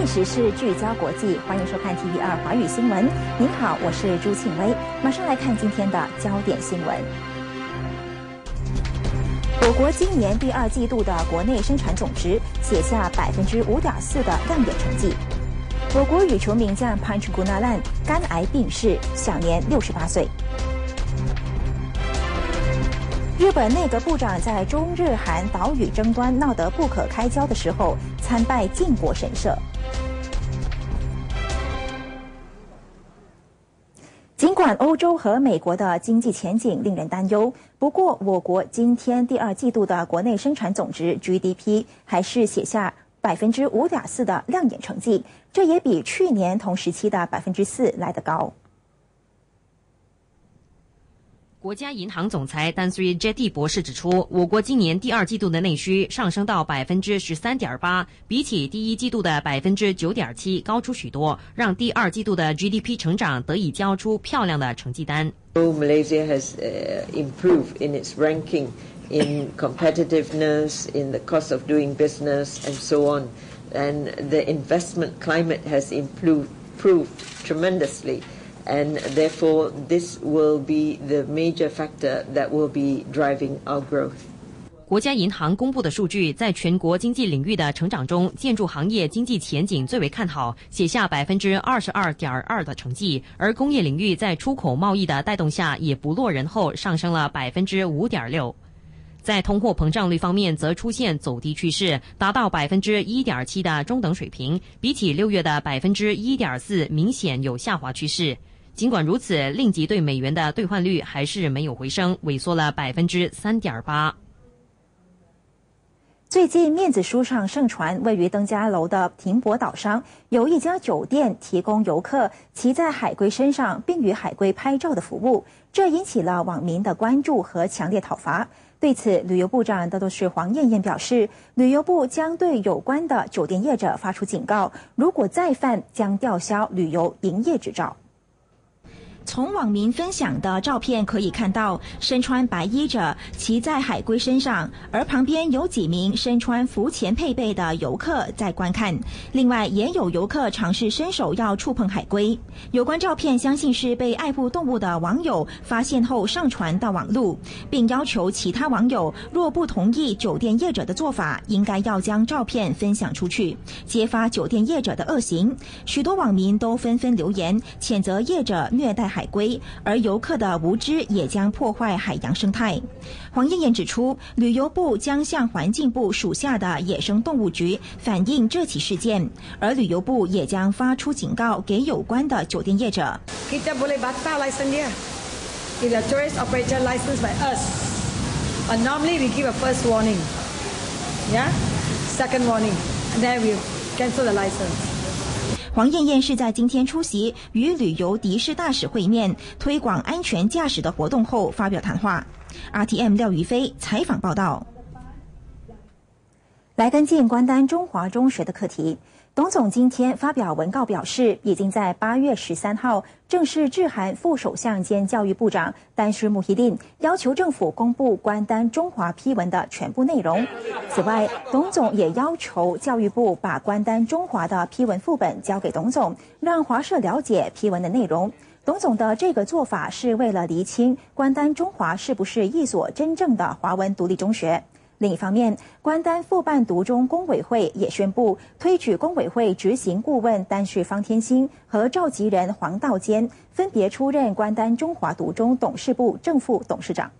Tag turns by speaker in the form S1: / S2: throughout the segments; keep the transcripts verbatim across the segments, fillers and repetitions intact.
S1: 尽时事，聚焦国际，欢迎收看 T V 二华语新闻。您好，我是朱庆薇，马上来看今天的焦点新闻。我国今年第二季度的国内生产总值写下百分之五点四的亮眼成绩。我国羽球名将 Panchgunalan 肝癌病逝，享年六十八岁。日本内阁部长在中日韩岛屿争端闹得不可开交的时候，参拜靖国神社。尽管欧洲和美国的经济前景令人担忧，不过我国今天第二季度的国内生产总值 G D P 还是写下百分之五点四的亮眼成绩，这也比去年同时期的百分之四来得高。
S2: 国家银行总裁丹斯瑞杰蒂博士指出，我国今年第二季度的内需上升到百分之十三点八，比起第一季度的百分之九点七高出许多，让第二季度的 G D P 成长得以交出漂亮的成绩单。
S3: Malaysia has uh, improved in its ranking in competitiveness, in the cost of doing business, and so on, and the investment climate has improved, improved tremendously.And therefore, this will be the major factor that will be driving our growth.
S2: 国家银行公布的数据，在全国经济领域的成长中，建筑行业经济前景最为看好，写下百分之二十二点二的成绩；而工业领域在出口贸易的带动下，也不落人后，上升了百分之五点六。在通货膨胀率方面，则出现走低趋势，达到百分之一点七的中等水平，比起六月的百分之一点四，明显有下滑趋势。尽管如此，令吉对美元的兑换率还是没有回升，萎缩了百分之三点八。
S1: 最近面子书上盛传，位于登嘉楼的停泊岛上有一家酒店提供游客骑在海龟身上并与海龟拍照的服务，这引起了网民的关注和强烈讨伐。对此，旅游部长德斗士黄燕燕表示，旅游部将对有关的酒店业者发出警告，如果再犯，将吊销旅游营业执照。从网民分享的照片可以看到，身穿白衣者骑在海龟身上，而旁边有几名身穿浮潜配备的游客在观看。另外，也有游客尝试伸手要触碰海龟。有关照片相信是被爱护动物的网友发现后上传到网路，并要求其他网友若不同意酒店业者的做法，应该要将照片分享出去，揭发酒店业者的恶行。许多网民都纷纷留言谴责业者虐待海龟，而游客的无知也将破坏海洋生态。黄燕燕指出，旅游部将向环境部属下的野生动物局反映这起事件，而旅游部也将发出警告给有关的酒店业者。
S4: Kita boleh batal license dia. It's a tourist operator license by us. But normally we give a first warning, yeah, second warning, and then we cancel the license.
S1: 黄燕燕是在今天出席与旅游的士大使会面、推广安全驾驶的活动后发表谈话。R T M 廖于飞采访报道。来跟进关丹中华中学的课题，董总今天发表文告表示，已经在八月十三号正式致函副首相兼教育部长丹斯穆希丁，要求政府公布关丹中华批文的全部内容。此外，董总也要求教育部把关丹中华的批文副本交给董总，让华社了解批文的内容。董总的这个做法是为了厘清关丹中华是不是一所真正的华文独立中学。另一方面，关丹复办独中工委会也宣布推举工委会执行顾问丹氏方天星和召集人黄道坚分别出任关丹中华独中董事部正副董事长。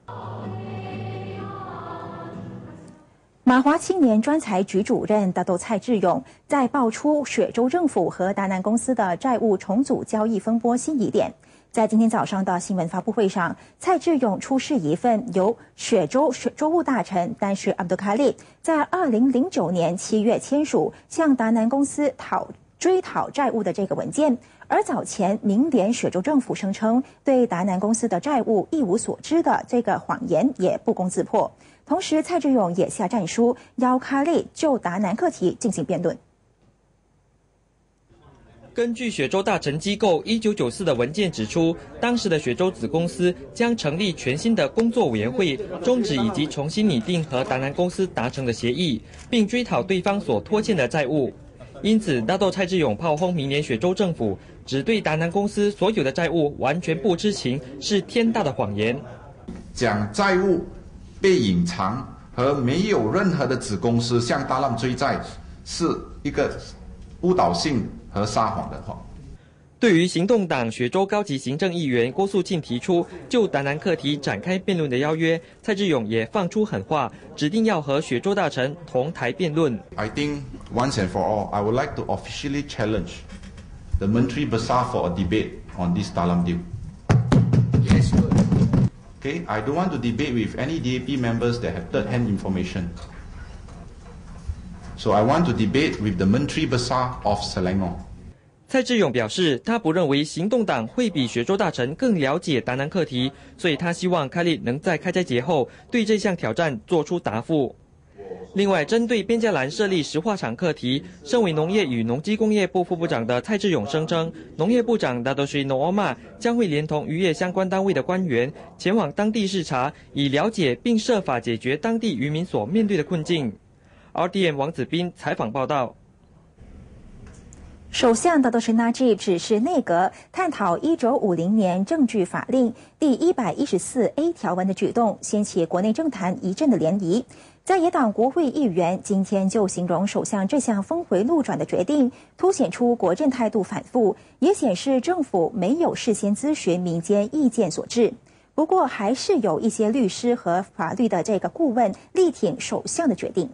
S1: 马华青年专才局主任大斗蔡志勇在爆出雪州政府和达南公司的债务重组交易风波新疑点。在今天早上的新闻发布会上，蔡志勇出示一份由雪州州务大臣丹氏阿卜杜卡利在二零零九年七月签署向达南公司讨追讨债务的这个文件。而早前明联雪州政府声称对达南公司的债务一无所知的这个谎言也不攻自破。同时，蔡志勇也下战书，邀卡利就达南课题进行辩论。
S5: 根据雪州大臣机构一九九四的文件指出，当时的雪州子公司将成立全新的工作委员会，终止以及重新拟定和达南公司达成的协议，并追讨对方所拖欠的债务。 因此大豆蔡志勇炮轰明年雪州政府只对达南公司所有的债务完全不知情，是天大的谎言。
S6: 讲债务被隐藏和没有任何的子公司向达南追债，是一个误导性和撒谎的话。
S5: 对于行动党雪州高级行政议员郭素庆提出就达南课题展开辩论的邀约，蔡志勇也放出狠话，指定要和雪州大臣同台辩论。
S6: I think once and for all, I would like to officially challenge the Menteri Besar for a debate on this Dalam deal. Yes, good. Okay, I don't want to debate with any D A P members that have third-hand information. So I want to debate with the Menteri Besar of Selangor.
S5: 蔡志勇表示，他不认为行动党会比雪州大臣更了解达南课题，所以他希望开立能在开斋节后对这项挑战做出答复。另外，针对边加兰设立石化厂课题，身为农业与农机工业部副部长的蔡志勇声称，农业部长达多水诺奥玛将会连同渔业相关单位的官员前往当地视察，以了解并设法解决当地渔民所面对的困境。R D M 王子斌采访报道。
S1: 首相达多什纳吉指示内阁探讨一九五零年证据法令第一百一十四 A 条文的举动，掀起国内政坛一阵的涟漪。在野党国会议员今天就形容首相这项峰回路转的决定，凸显出国政态度反复，也显示政府没有事先咨询民间意见所致。不过，还是有一些律师和法律的这个顾问力挺首相的决定。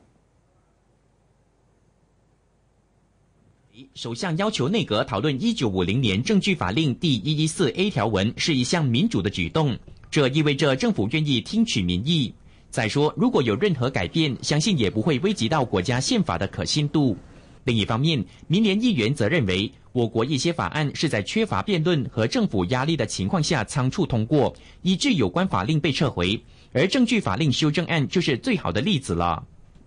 S7: 首相要求内阁讨论一九五零年证据法令第一百一十四 A 条文是一项民主的举动，这意味着政府愿意听取民意。再说，如果有任何改变，相信也不会危及到国家宪法的可信度。另一方面，民联议员则认为，我国一些法案是在缺乏辩论和政府压力的情况下仓促通过，以致有关法令被撤回，而证据法令修正案就是最好的例子了。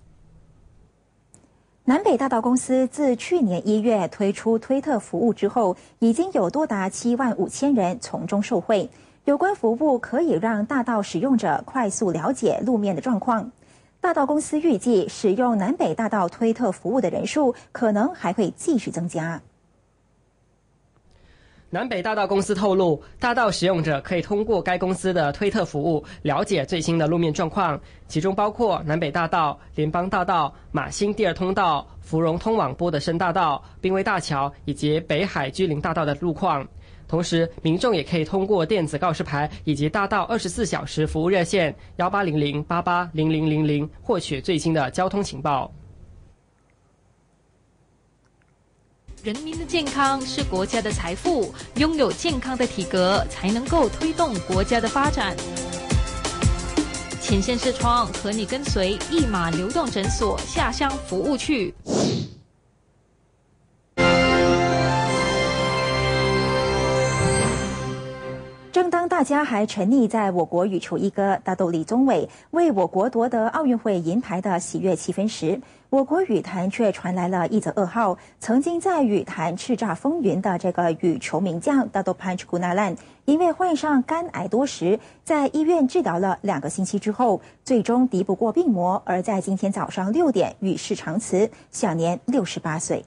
S1: 南北大道公司自去年一月推出推特服务之后，已经有多达七万五千人从中受惠。有关服务可以让大道使用者快速了解路面的状况。大道公司预计，使用南北大道推特服务的人数可能还会继续增加。
S8: 南北大道公司透露，大道使用者可以通过该公司的推特服务了解最新的路面状况，其中包括南北大道、联邦大道、马新第二通道、芙蓉通往波德生大道、濒危大桥以及北海居林大道的路况。同时，民众也可以通过电子告示牌以及大道二十四小时服务热线幺八零零八八零零零零获取最新的交通情报。
S9: 人民的健康是国家的财富，拥有健康的体格才能够推动国家的发展。前线视窗和你跟随一马流动诊所下乡服务去。
S1: 正当大家还沉溺在我国羽球一哥大豆李宗伟为我国夺得奥运会银牌的喜悦气氛时，我国羽坛却传来了一则噩耗。曾经在羽坛叱咤风云的这个羽球名将大豆潘奇古纳兰，因为患上肝癌多时，在医院治疗了两个星期之后，最终敌不过病魔，而在今天早上六点与世长辞，享年六十八岁。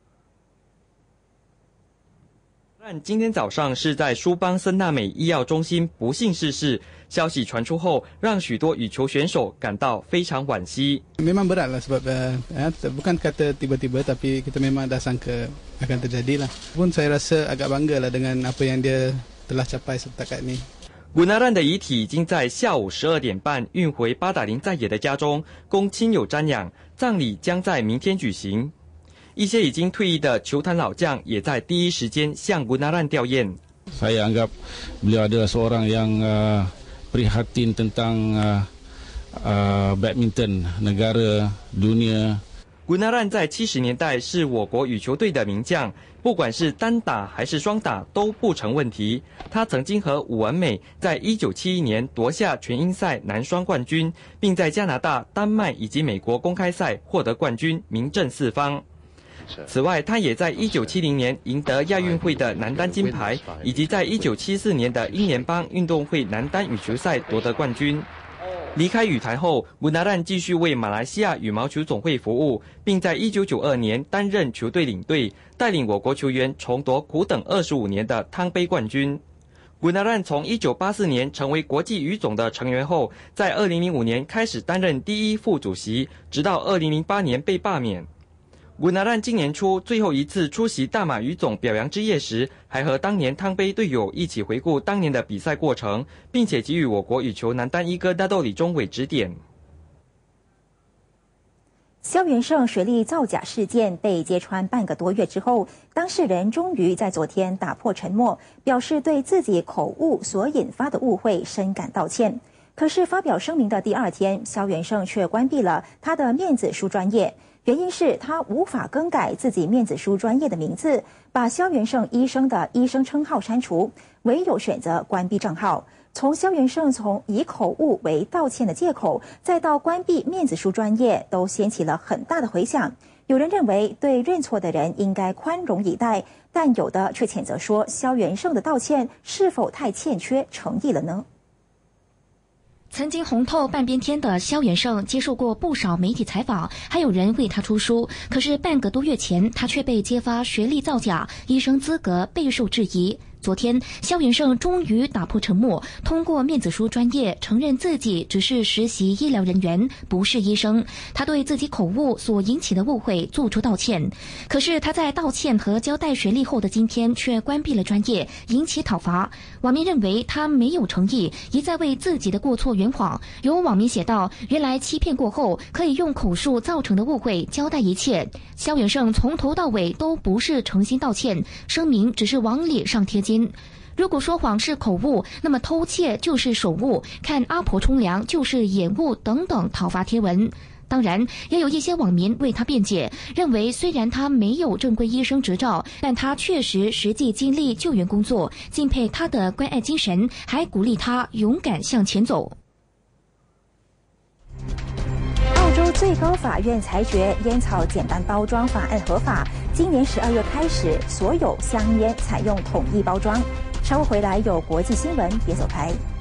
S5: 今天早上是在舒邦森纳美医药中心不幸逝世，消息传出后，让许多羽球选手感到非常惋惜。
S10: Memang berat lah sebab uh, bukan kata tiba-tiba tapi kita memang dah sangka akan terjadi lah. Pun saya rasa agak bangga lah dengan apa yang dia telah capai setakat ini.
S5: 古纳兰的遗体已经在下午十二点半运回巴达林在野的家中，供亲友瞻仰，葬礼将在明天举行。一些已经退役的球坛老将也在第一时间向古纳兰吊唁。
S11: Saya anggap beliau adalah seorang yang uh, prihatin tentang uh, uh, badminton negara dunia。
S5: 古纳兰在七十年代是我国羽球队的名将，不管是单打还是双打都不成问题。他曾经和武文美在一九七一年夺下全英赛男双冠军，并在加拿大、丹麦以及美国公开赛获得冠军，名震四方。此外，他也在一九七零年赢得亚运会的男单金牌，以及在一九七四年的英联邦运动会男单羽球赛夺得冠军。 离开羽坛后，穆纳兰继续为马来西亚羽毛球总会服务，并在一九九二年担任球队领队，带领我国球员重夺苦等二十五年的汤杯冠军。穆纳兰从一九八四年成为国际羽总的成员后，在二零零五年开始担任第一副主席，直到二零零八年被罢免。穆纳兰今年初最后一次出席大马羽总表扬之夜时，还和当年汤杯队友一起回顾当年的比赛过程，并且给予我国羽球男单一哥大豆李宗伟指点。
S1: 萧元胜学历造假事件被揭穿半个多月之后，当事人终于在昨天打破沉默，表示对自己口误所引发的误会深感道歉。可是发表声明的第二天，萧元胜却关闭了他的面子书专页。原因是他无法更改自己面子书专业的名字，把萧元胜医生的医生称号删除，唯有选择关闭账号。从萧元胜从以口误为道歉的借口，再到关闭面子书专业，都掀起了很大的回响。有人认为对认错的人应该宽容以待，但有的却谴责说萧元胜的道歉是否太欠缺诚意了呢？
S12: 曾经红透半边天的萧元胜接受过不少媒体采访，还有人为他出书。可是半个多月前，他却被揭发学历造假，医生资格备受质疑。昨天，萧元胜终于打破沉默，通过面子书专业承认自己只是实习医疗人员，不是医生。他对自己口误所引起的误会做出道歉。可是他在道歉和交代学历后的今天，却关闭了专业，引起讨伐。网民认为他没有诚意，一再为自己的过错圆谎。有网民写道：“原来欺骗过后，可以用口述造成的误会交代一切。”萧元胜从头到尾都不是诚心道歉，声明只是往脸上贴金。如果说谎是口误，那么偷窃就是手误，看阿婆冲凉就是眼误等等讨伐贴文。当然，也有一些网民为他辩解，认为虽然他没有正规医生执照，但他确实实际经历救援工作，敬佩他的关爱精神，还鼓励他勇敢向前走。
S1: 澳洲最高法院裁决烟草减半包装法案合法，今年十二月开始，所有香烟采用统一包装。稍后回来有国际新闻，别走开。